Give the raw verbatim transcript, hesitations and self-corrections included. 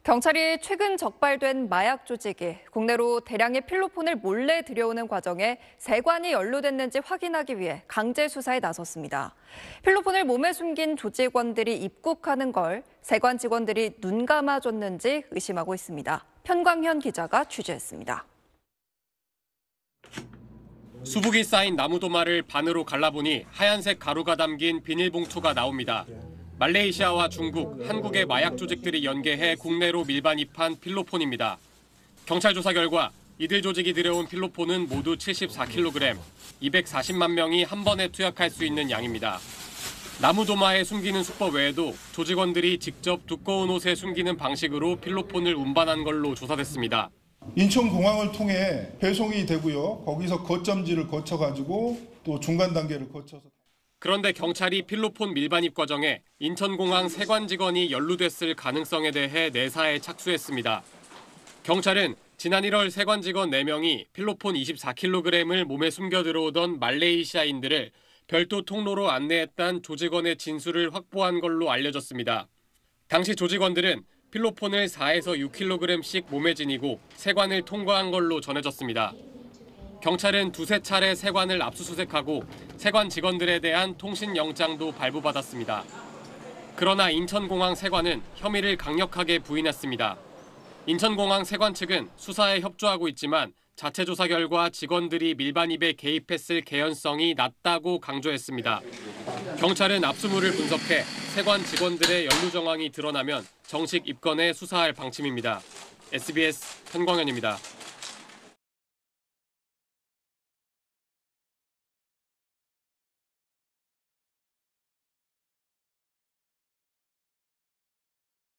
경찰이 최근 적발된 마약 조직이 국내로 대량의 필로폰을 몰래 들여오는 과정에 세관이 연루됐는지 확인하기 위해 강제 수사에 나섰습니다. 필로폰을 몸에 숨긴 조직원들이 입국하는 걸 세관 직원들이 눈 감아줬는지 의심하고 있습니다. 편광현 기자가 취재했습니다. 수북이 쌓인 나무도마를 반으로 갈라보니 하얀색 가루가 담긴 비닐봉투가 나옵니다. 말레이시아와 중국, 한국의 마약 조직들이 연계해 국내로 밀반입한 필로폰입니다. 경찰 조사 결과 이들 조직이 들여온 필로폰은 모두 칠십사 킬로그램, 이백사십만 명이 한 번에 투약할 수 있는 양입니다. 나무도마에 숨기는 수법 외에도 조직원들이 직접 두꺼운 옷에 숨기는 방식으로 필로폰을 운반한 걸로 조사됐습니다. 인천공항을 통해 배송이 되고요. 거기서 거점지를 거쳐가지고 또 중간 단계를 거쳐서. 그런데 경찰이 필로폰 밀반입 과정에 인천공항 세관 직원이 연루됐을 가능성에 대해 내사에 착수했습니다. 경찰은 지난 일월 세관 직원 네 명이 필로폰 이십사 킬로그램을 몸에 숨겨 들어오던 말레이시아인들을 별도 통로로 안내했다는 조직원의 진술을 확보한 걸로 알려졌습니다. 당시 조직원들은 필로폰을 사에서 육 킬로그램씩 몸에 지니고 세관을 통과한 걸로 전해졌습니다. 경찰은 두세 차례 세관을 압수수색하고 세관 직원들에 대한 통신영장도 발부받았습니다. 그러나 인천공항 세관은 혐의를 강력하게 부인했습니다. 인천공항 세관 측은 수사에 협조하고 있지만 자체 조사 결과 직원들이 밀반입에 개입했을 개연성이 낮다고 강조했습니다. 경찰은 압수물을 분석해 세관 직원들의 연루 정황이 드러나면 정식 입건해 수사할 방침입니다. 에스비에스 편광현입니다.